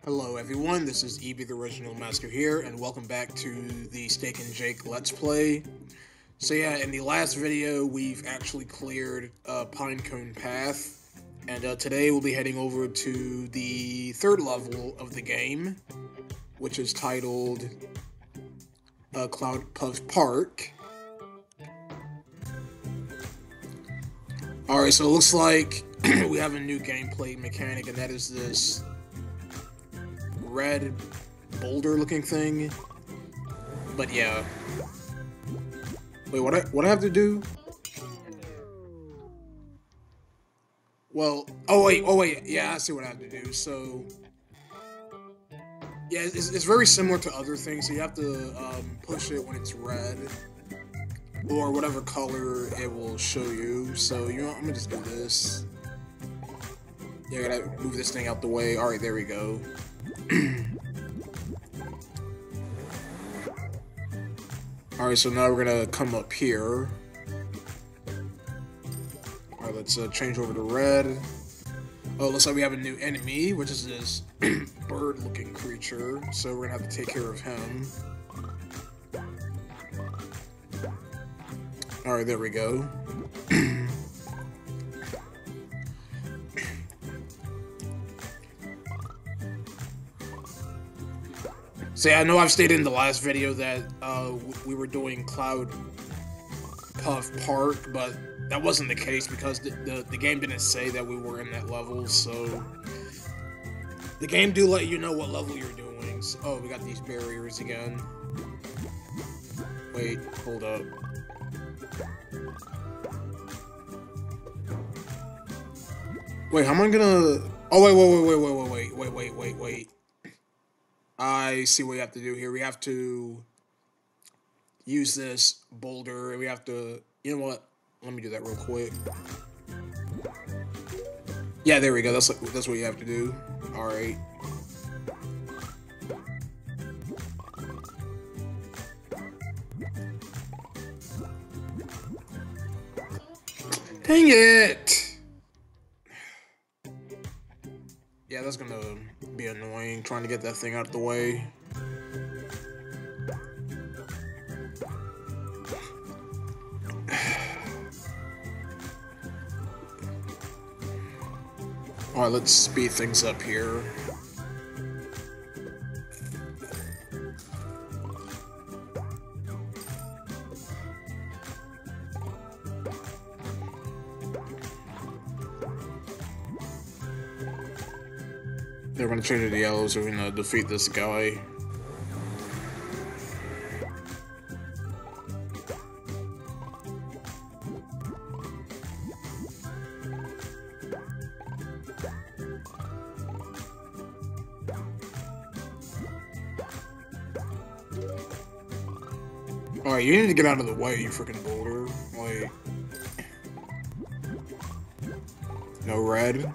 Hello everyone, this is EB the Original Master here, and welcome back to the Steak and Jake Let's Play. So yeah, in the last video, we've actually cleared Pinecone Path, and today we'll be heading over to the third level of the game, which is titled Cloudpuff Park. Alright, so it looks like we have a new gameplay mechanic, and that is this red boulder looking thing. But yeah. Wait, what I have to do? Well, oh wait, yeah, I see what I have to do. So yeah, it's very similar to other things. So you have to push it when it's red, or whatever color it will show you. So you know, I'm gonna just do this. Yeah, I gotta move this thing out the way. Alright, there we go. Alright, so now we're gonna come up here. Alright, let's change over to red. Oh, looks like we have a new enemy, which is this bird-looking creature. So we're gonna have to take care of him. Alright, there we go. So yeah, I know I've stated in the last video that we were doing Cloudpuff Park, but that wasn't the case because the game didn't say that we were in that level, so the game do let you know what level you're doing. So, oh, we got these barriers again. Wait, hold up. Wait, how am I gonna... Oh, wait. I see what we have to do here. We have to use this boulder, and we have to... You know what? Let me do that real quick. Yeah, there we go. That's what you have to do. All right. Dang it! Yeah, that's gonna be annoying, trying to get that thing out of the way. Alright, let's speed things up here. They're gonna change it to yellow, so we're gonna defeat this guy. Alright, you need to get out of the way, you freaking boulder. Like, no red.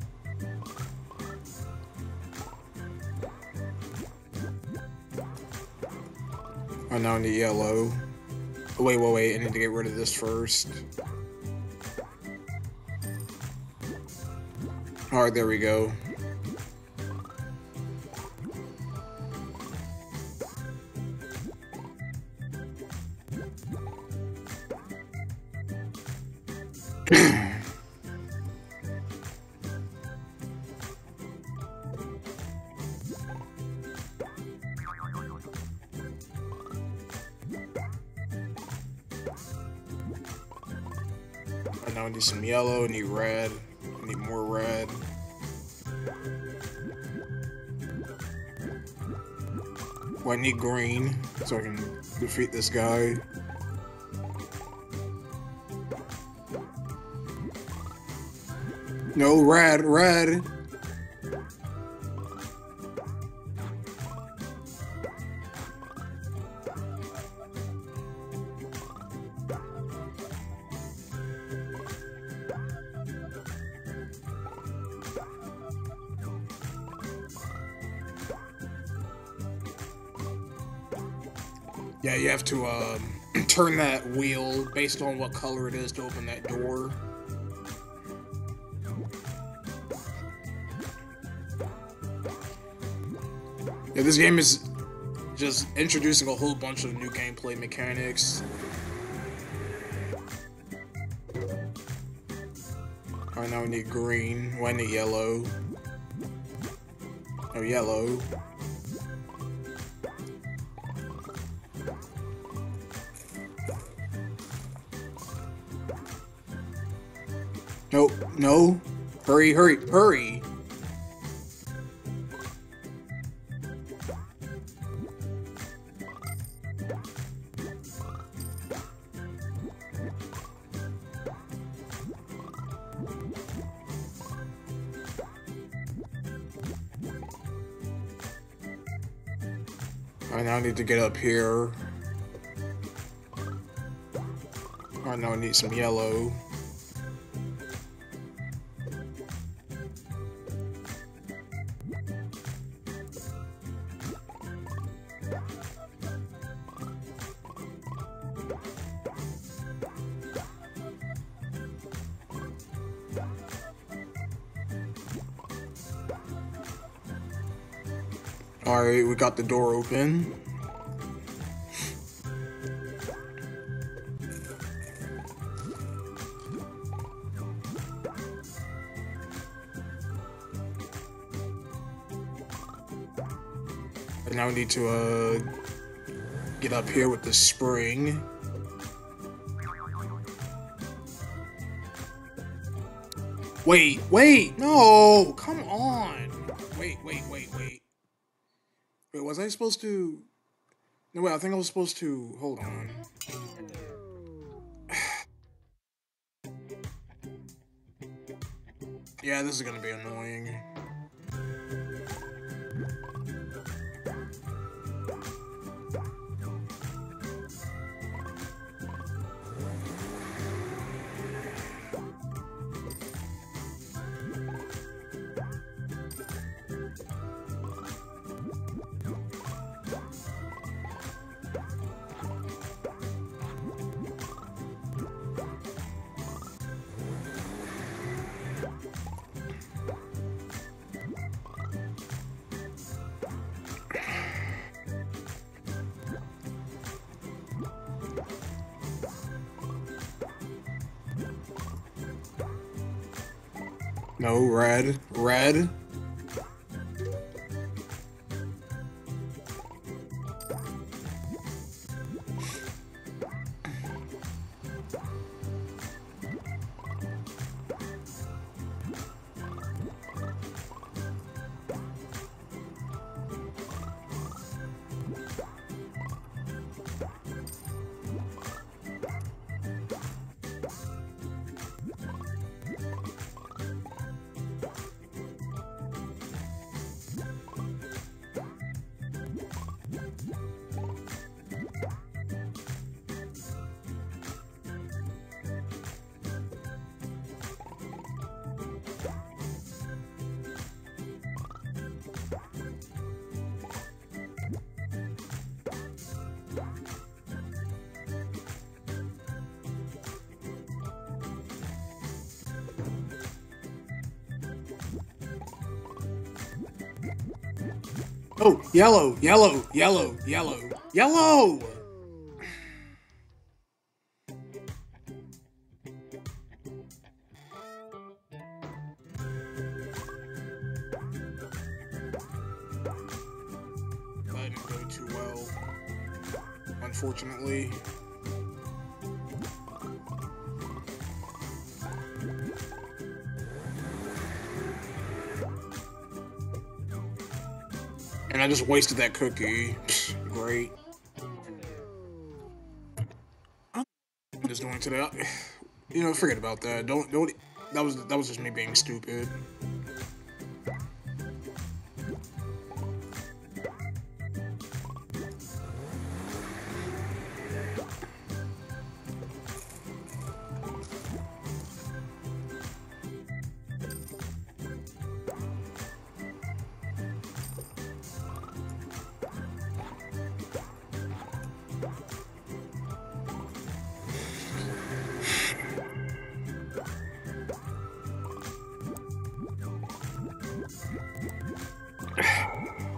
Oh, now I need yellow. Oh, wait, I need to get rid of this first. Alright, there we go. Now I need some yellow, I need red, I need more red. Well, I need green, so I can defeat this guy. No, red. Yeah, you have to turn that wheel based on what color it is to open that door. Yeah, this game is just introducing a whole bunch of new gameplay mechanics. Alright, now we need green. Well, I need yellow. Oh, yellow. Nope, no. Hurry, hurry, hurry! Alright, now I need to get up here. Alright, now I need some yellow. Alright, we got the door open. And now we need to get up here with the spring. Wait, no, come on. Wait. Wait, was I supposed to? No, wait, I think I was supposed to, hold on. Yeah, this is gonna be annoying. No, red. Oh, yellow. That didn't go too well, unfortunately. And I just wasted that cookie. Great. I'm just doing today. You know, forget about that. Don't. That was just me being stupid.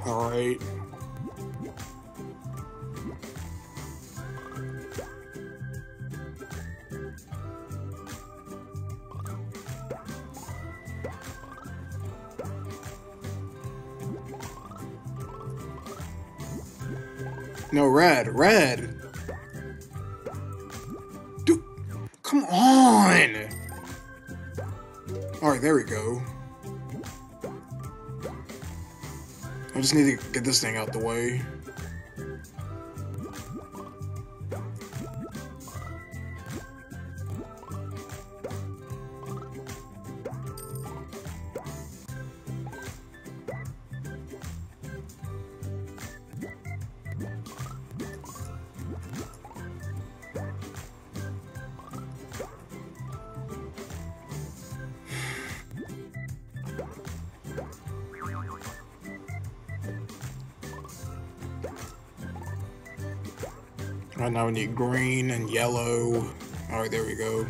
Alright. No, red. Dude, come on! Alright, there we go. I just need to get this thing out the way. Right now we need green and yellow. Alright, there we go.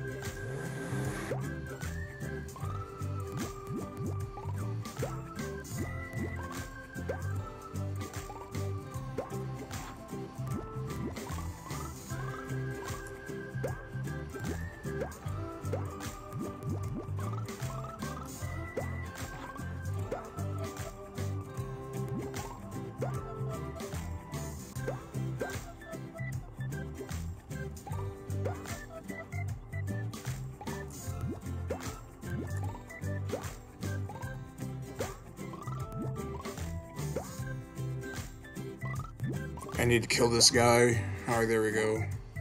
I need to kill this guy. Alright, there we go.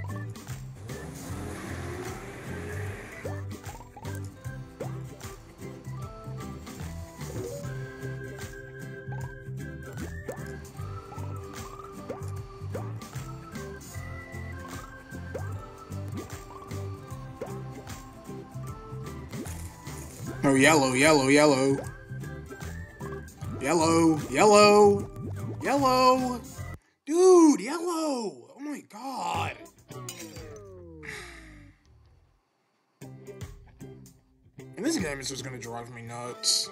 No, yellow. Yellow! Dude, yellow! Oh my god! And this game is just gonna drive me nuts.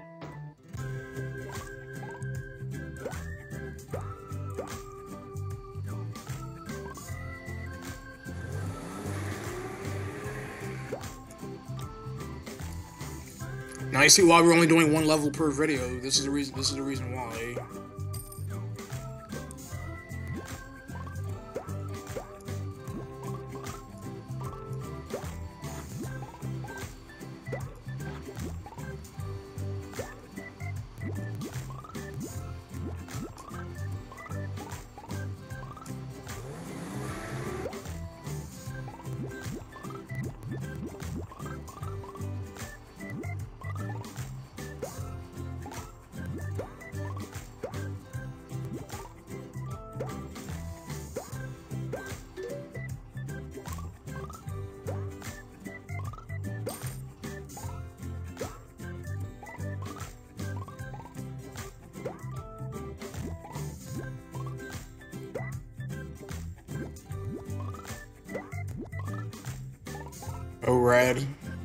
Now you see why we're only doing one level per video. This is the reason why. Oh, red.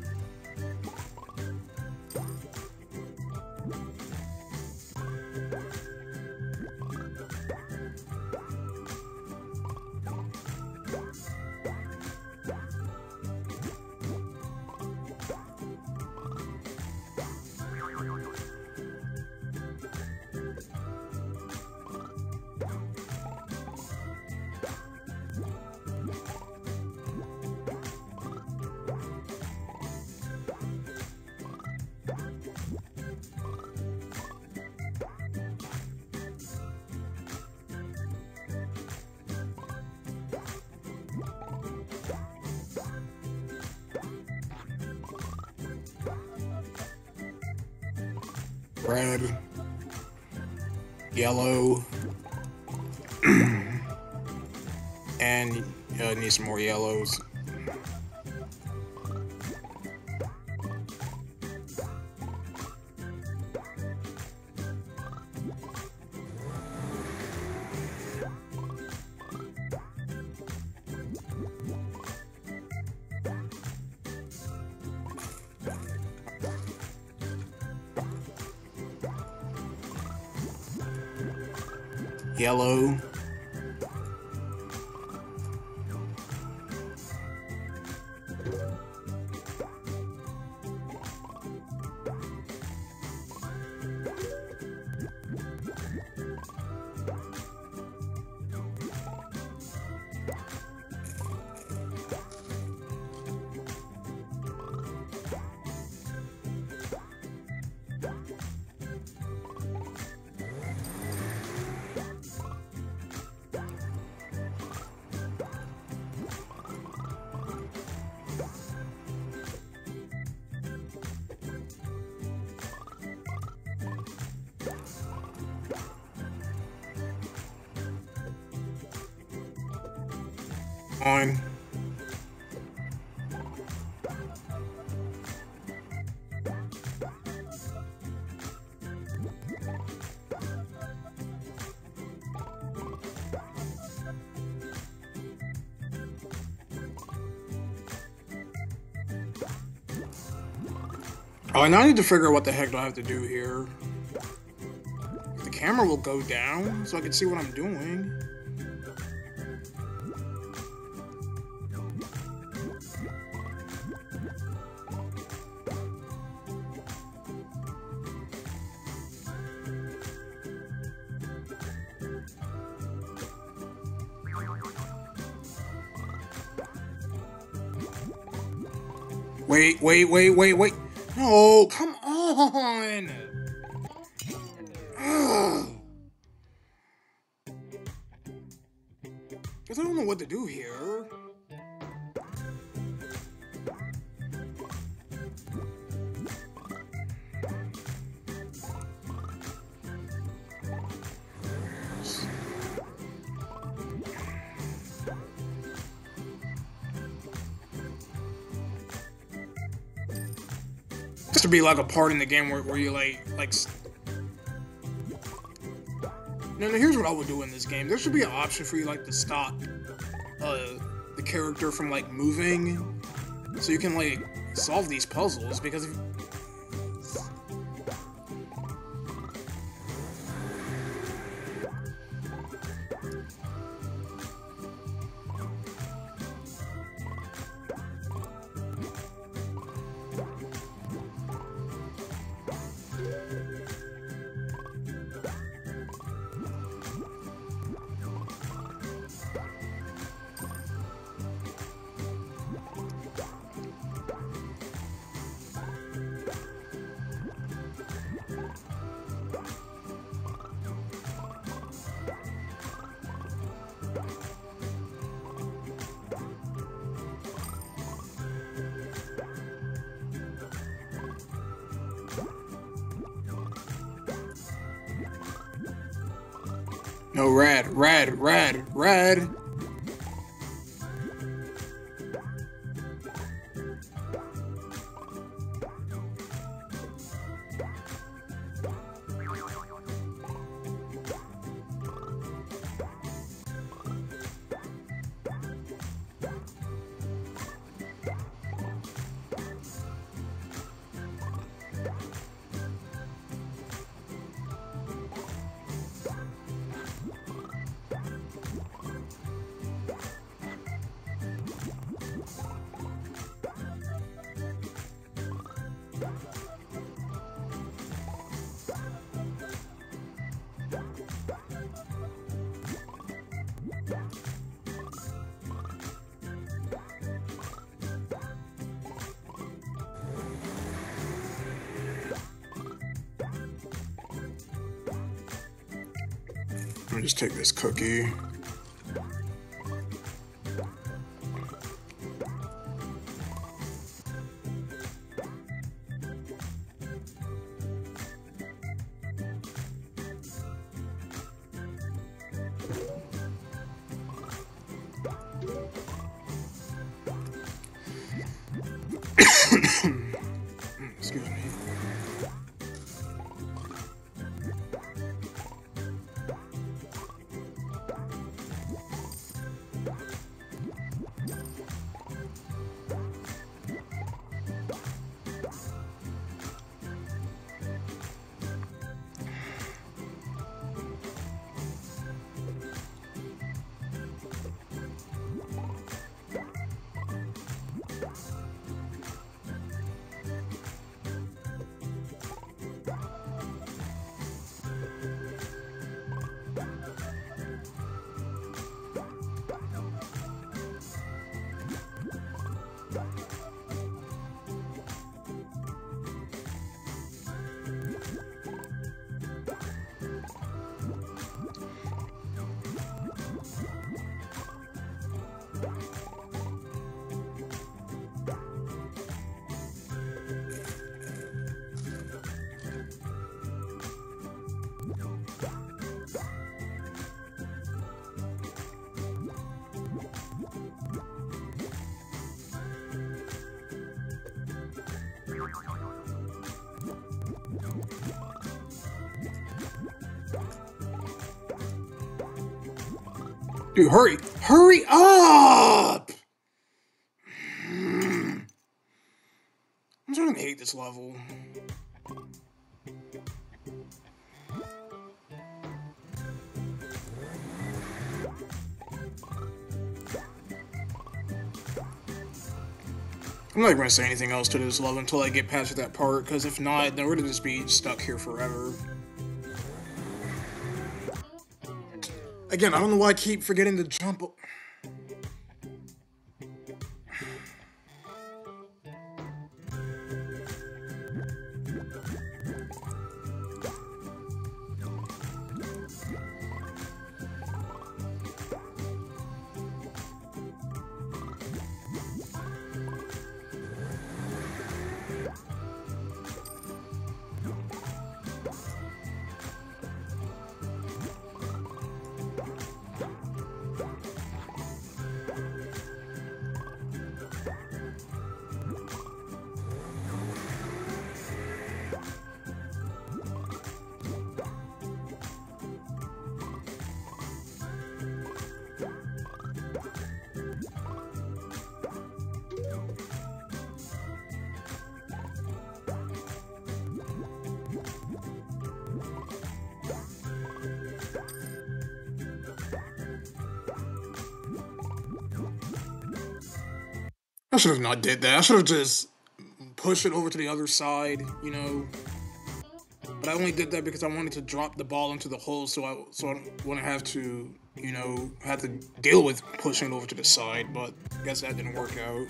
Red, yellow, and need some more yellows. yellow. On. Oh, now I need to figure out what the heck do I have to do here. The camera will go down so I can see what I'm doing. Wait. No, come on! Ugh. Because I don't know what to do here. This should be like a part in the game where you like no, here's what I would do in this game. There should be an option for you like to stop the character from like moving so you can like solve these puzzles, because if no, rad. Let me just take this cookie. Excuse me. Dude, hurry! Hurry up! I'm starting to hate this level. I'm not going to say anything else to this level until I get past that part, because if not, then we're going to just be stuck here forever. Again, I don't know why I keep forgetting to jump. I should have not did that. I should have just pushed it over to the other side, you know. But I only did that because I wanted to drop the ball into the hole, so I wouldn't have to, you know, have to deal with pushing it over to the side. But I guess that didn't work out.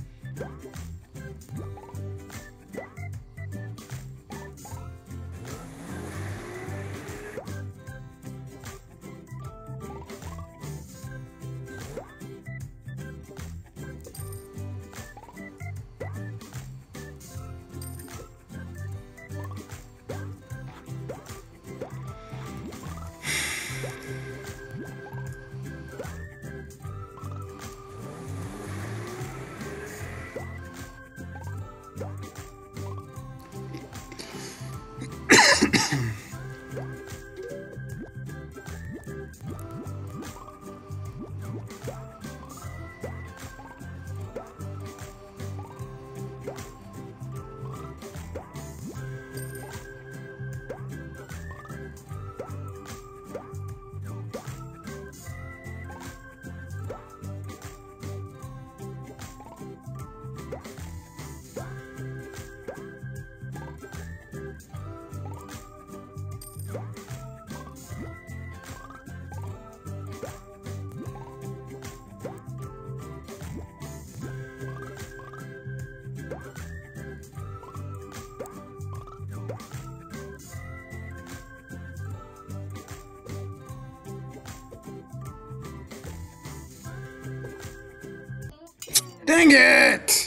Dang it!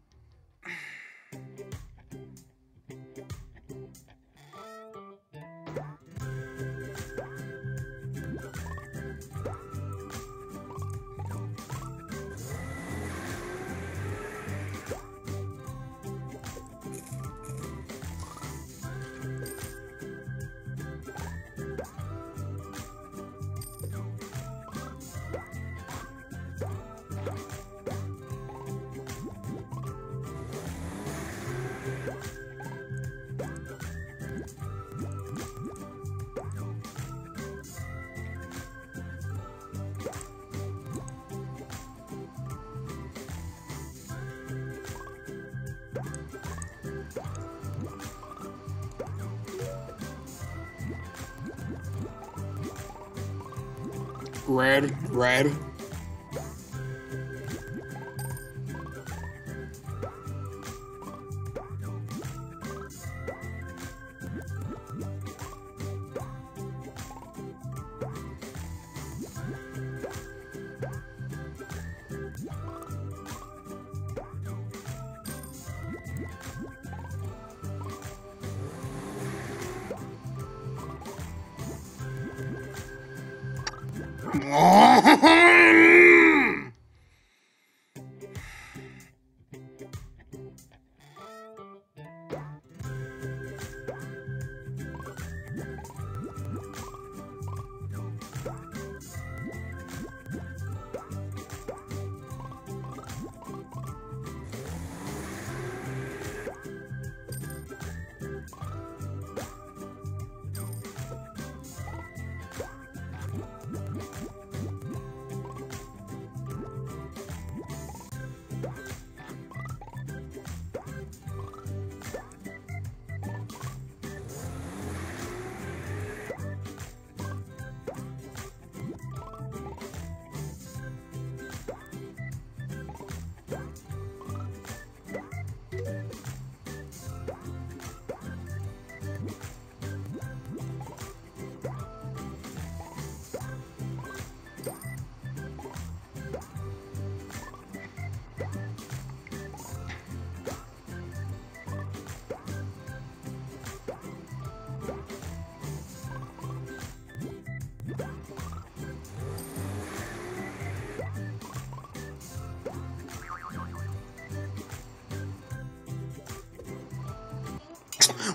Red. Come on!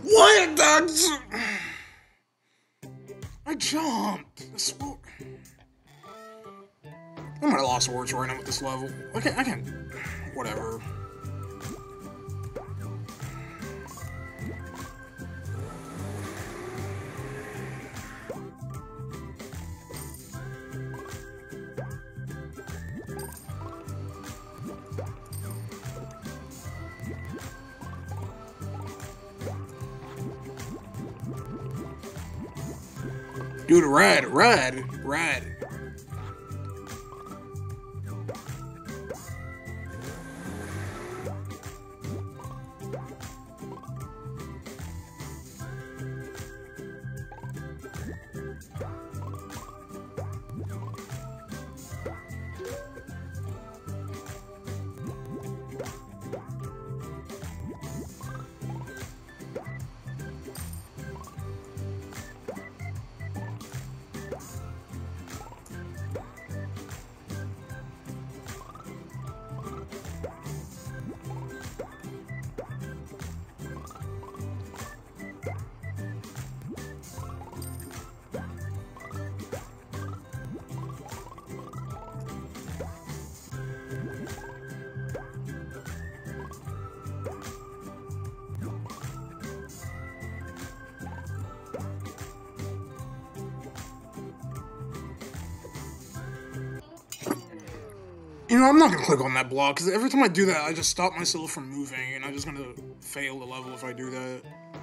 What? I jumped. I'm at a loss of words right now with this level. I can't. Whatever. Dude, rad. You know, I'm not gonna click on that block, because every time I do that, I just stop myself from moving, and I'm just gonna fail the level if I do that.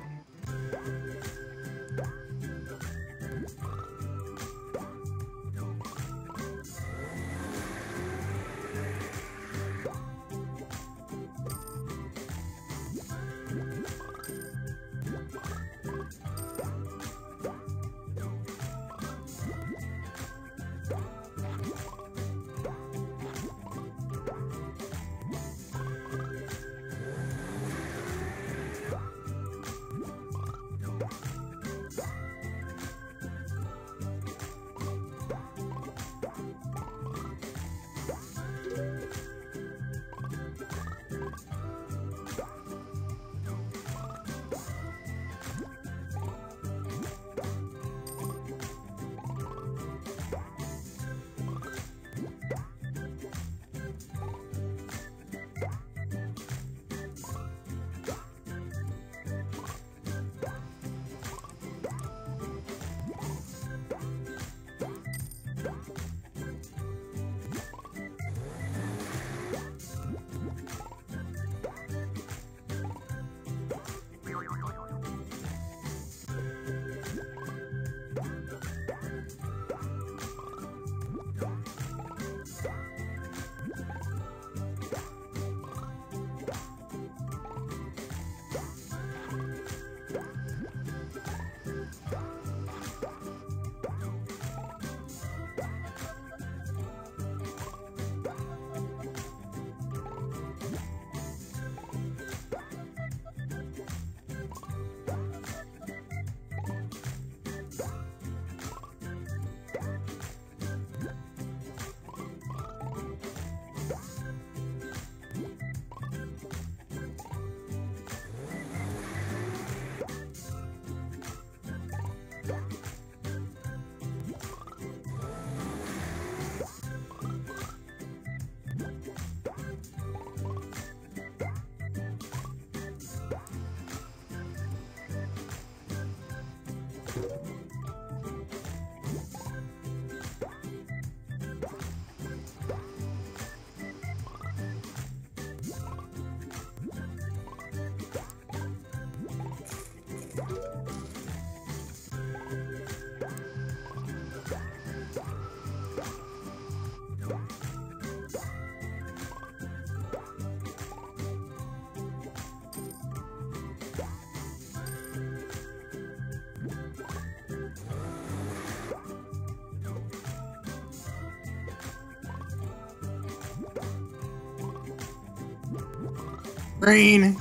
Green.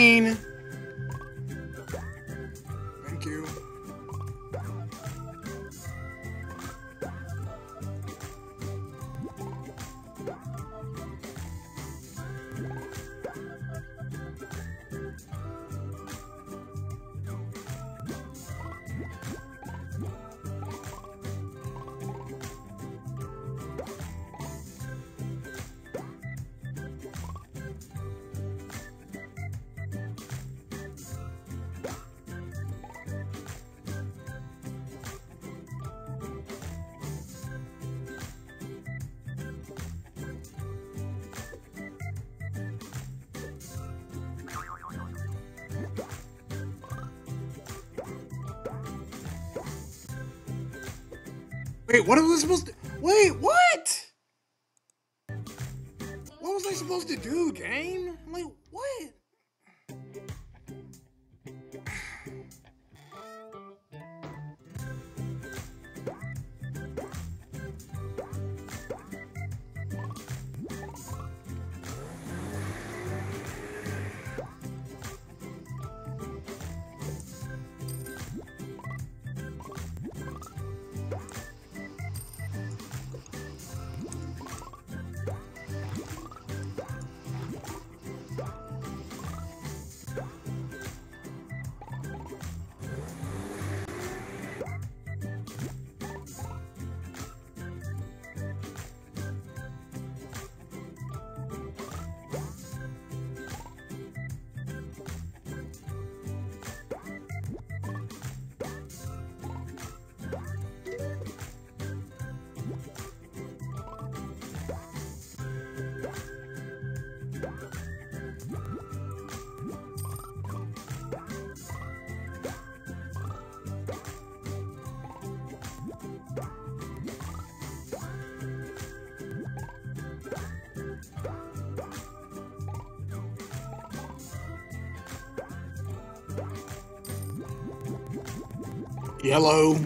Thank you. Wait, what was I supposed to... Wait, what? What was I supposed to do, game? Like, what? Yellow.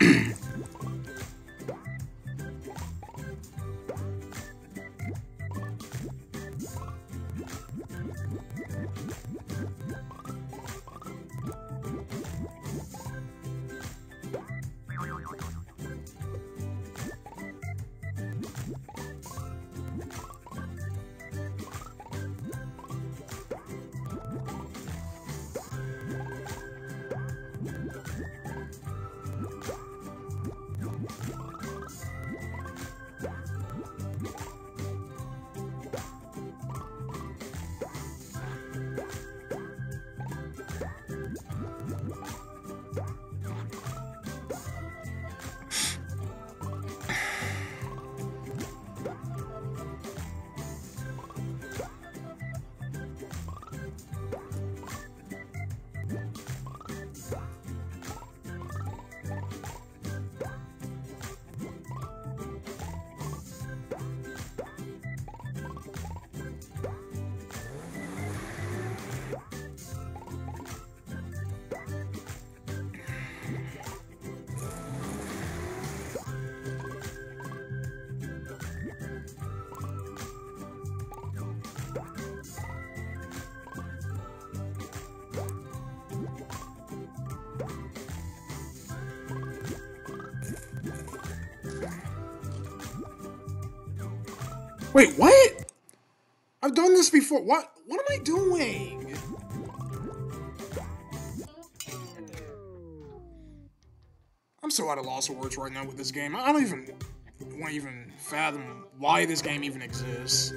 Wait, what? I've done this before. What am I doing? I'm so at a loss of words right now with this game. I don't even want to even fathom why this game even exists.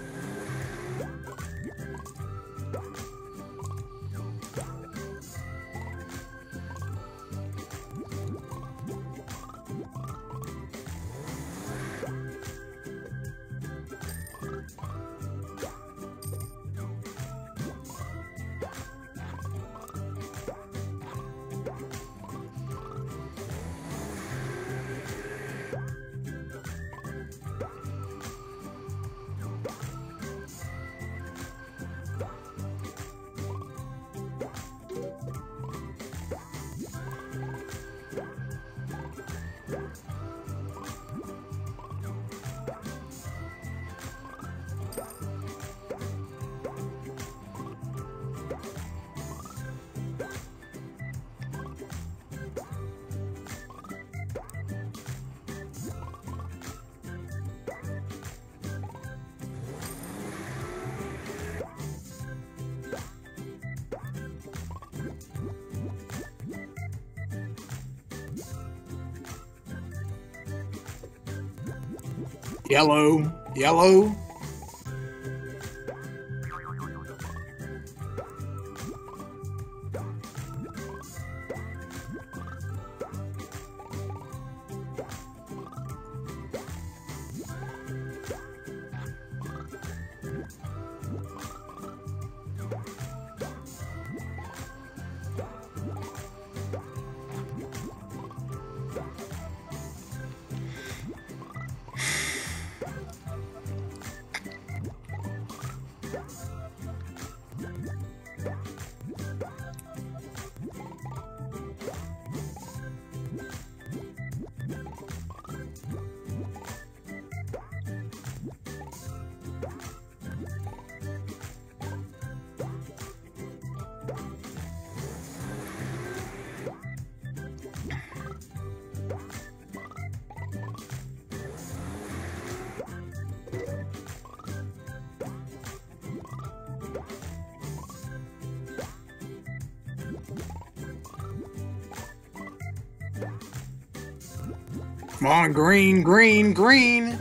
Yellow, yellow. Come on, green, green, green!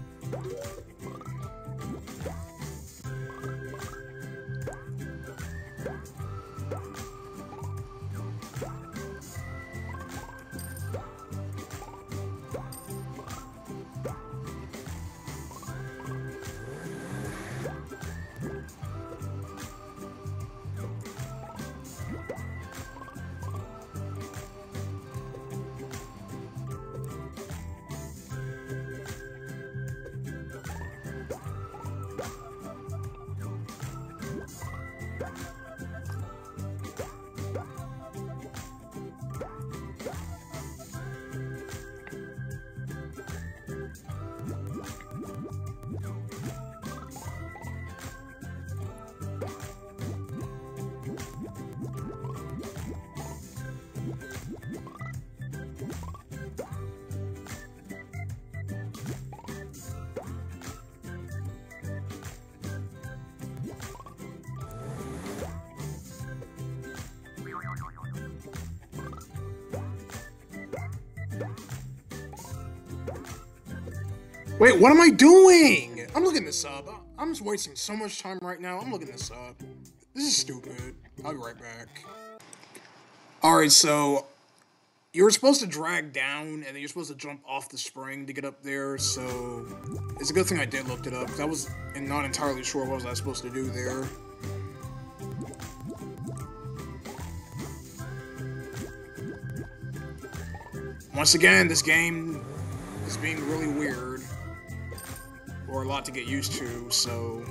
Wait, what am I doing? I'm looking this up. I'm just wasting so much time right now. I'm looking this up. This is stupid. I'll be right back. Alright, so you were supposed to drag down, and then you're supposed to jump off the spring to get up there, so it's a good thing I did look it up, because I was not entirely sure what was I supposed to do there. Once again, this game is being really weird, or a lot to get used to, so...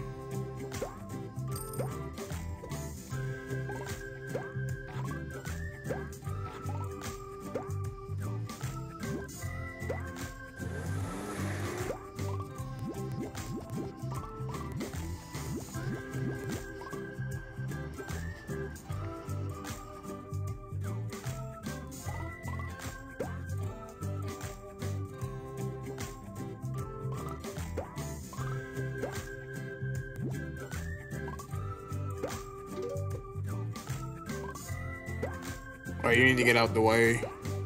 Alright, you need to get out the way.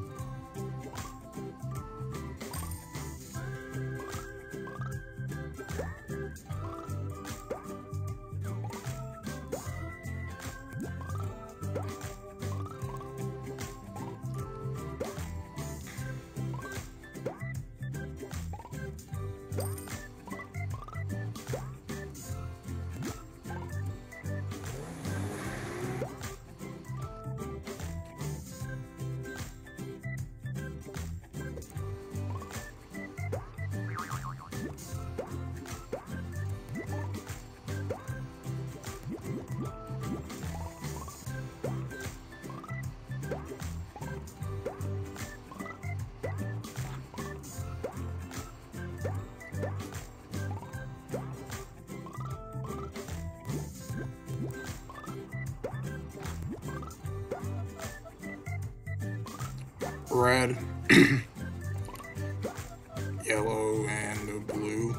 Red, yellow, and blue.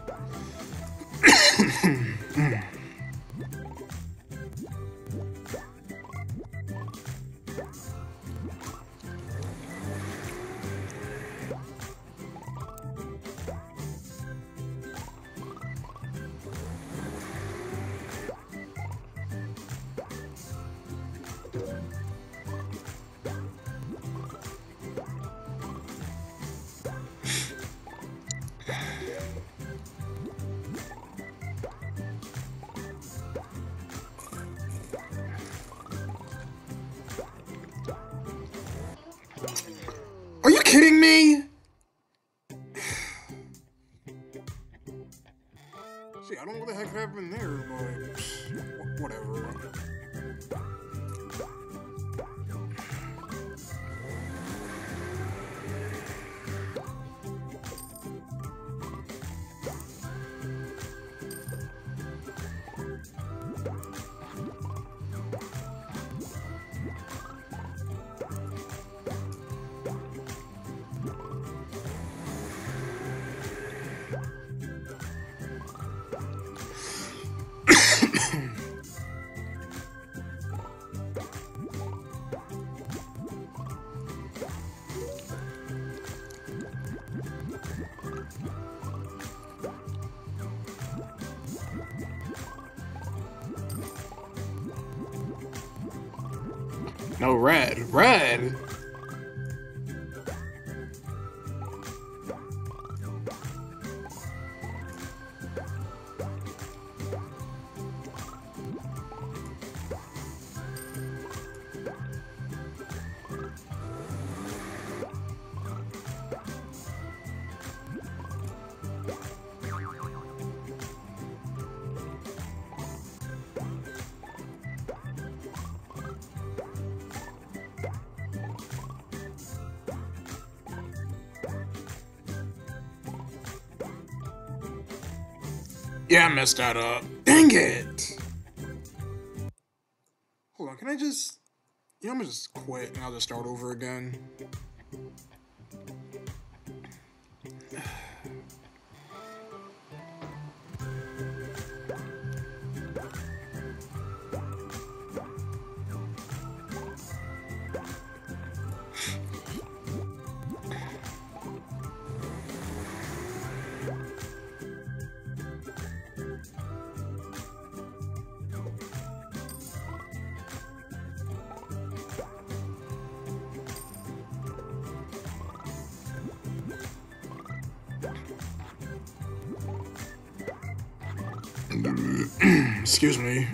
Are you kidding me? See, I don't know what the heck happened there, but whatever. No, red. Red? Yeah, I messed that up. Dang it! Hold on, can I just... You know, I'm gonna just quit and I'll just start over again. Excuse me.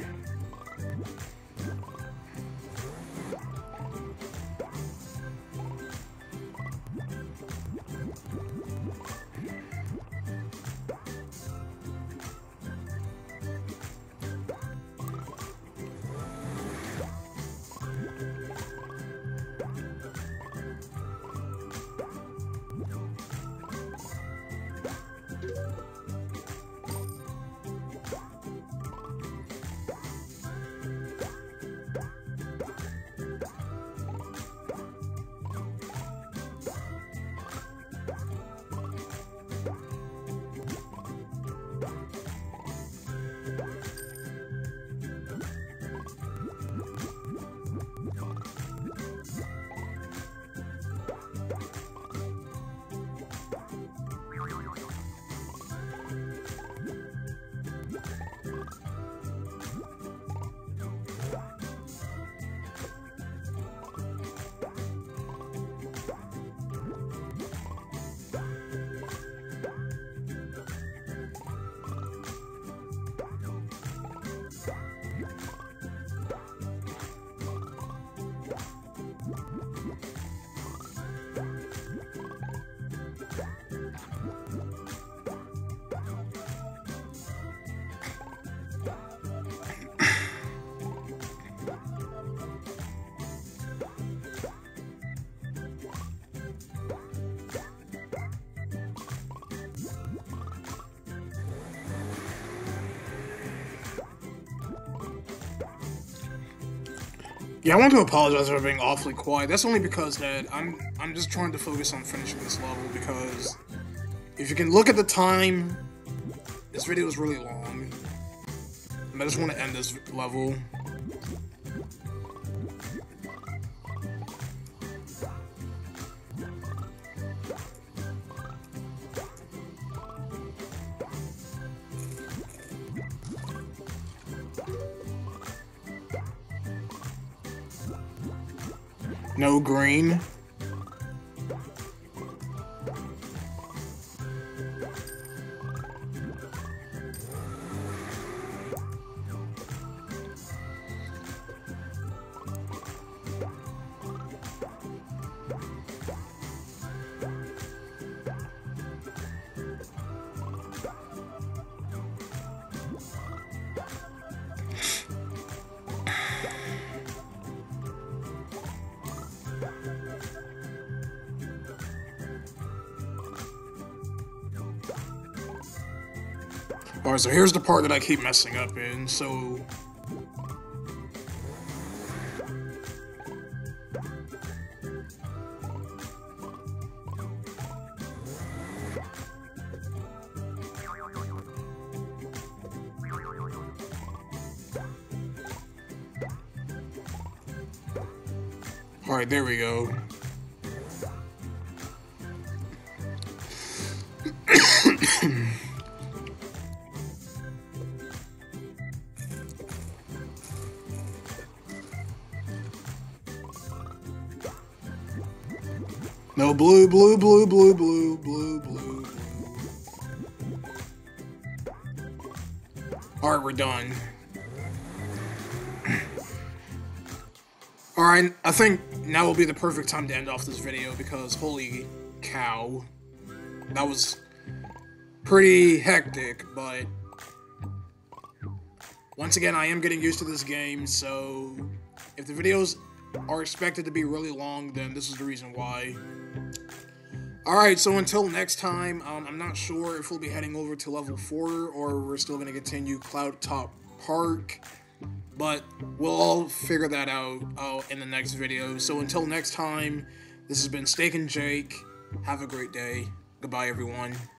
Yeah, I want to apologize for being awfully quiet. That's only because that I'm just trying to focus on finishing this level, because if you can look at the time, this video is really long. And I just want to end this level. No green. Alright, so here's the part that I keep messing up in, so... Alright, there we go. No, blue, blue, blue, blue, blue, blue, blue. Alright, we're done. Alright, I think now will be the perfect time to end off this video because holy cow. That was pretty hectic, but once again, I am getting used to this game, so if the videos are expected to be really long, then this is the reason why. Alright, so until next time, I'm not sure if we'll be heading over to level 4 or we're still going to continue Cloudtop Park, but we'll all figure that out in the next video. So until next time, this has been Steak and Jake. Have a great day. Goodbye, everyone.